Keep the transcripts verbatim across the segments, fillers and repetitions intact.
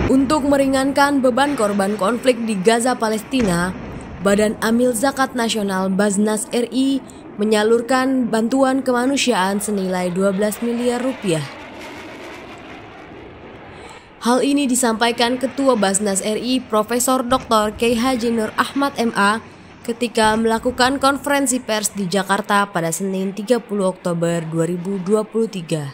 Untuk meringankan beban korban konflik di Gaza, Palestina, Badan Amil Zakat Nasional Basnas R I menyalurkan bantuan kemanusiaan senilai dua belas miliar rupiah. Hal ini disampaikan Ketua Basnas R I Profesor Doktor Kiai Haji Nur Ahmad M A ketika melakukan konferensi pers di Jakarta pada Senin tiga puluh Oktober dua ribu dua puluh tiga.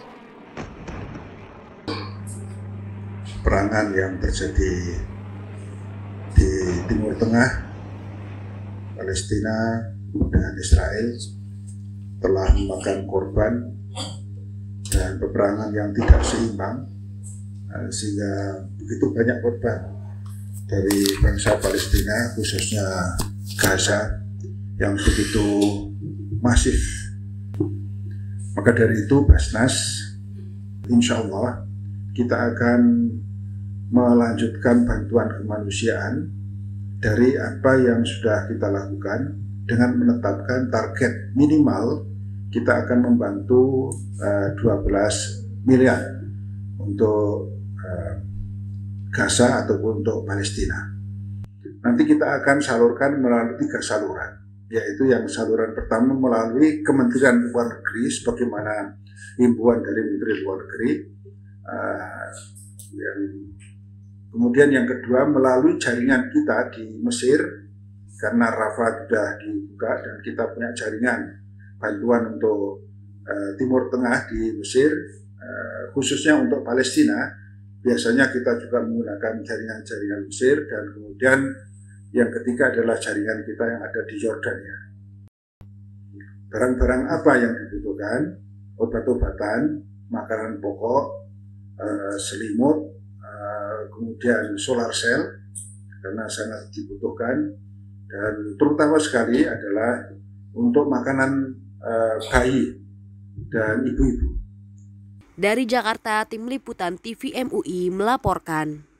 Perangan yang terjadi di Timur Tengah, Palestina dengan Israel telah memakan korban dan peperangan yang tidak seimbang, sehingga begitu banyak korban dari bangsa Palestina, khususnya Gaza, yang begitu masif. Maka dari itu Basnas insya Allah kita akan melanjutkan bantuan kemanusiaan dari apa yang sudah kita lakukan dengan menetapkan target minimal kita akan membantu uh, dua belas miliar untuk uh, Gaza ataupun untuk Palestina. Nanti kita akan salurkan melalui tiga saluran, yaitu yang saluran pertama melalui Kementerian Luar Negeri sebagaimana himbauan dari Menteri Luar Negeri, uh, yang kemudian yang kedua melalui jaringan kita di Mesir, karena Rafah sudah dibuka dan kita punya jaringan bantuan untuk uh, Timur Tengah di Mesir, uh, khususnya untuk Palestina. Biasanya kita juga menggunakan jaringan-jaringan Mesir, dan kemudian yang ketiga adalah jaringan kita yang ada di Yordania. Barang-barang apa yang dibutuhkan? Obat-obatan, makanan pokok, uh, selimut, kemudian solar cell karena sangat dibutuhkan, dan terutama sekali adalah untuk makanan uh, bayi dan ibu-ibu. Dari Jakarta, Tim Liputan T V M U I melaporkan.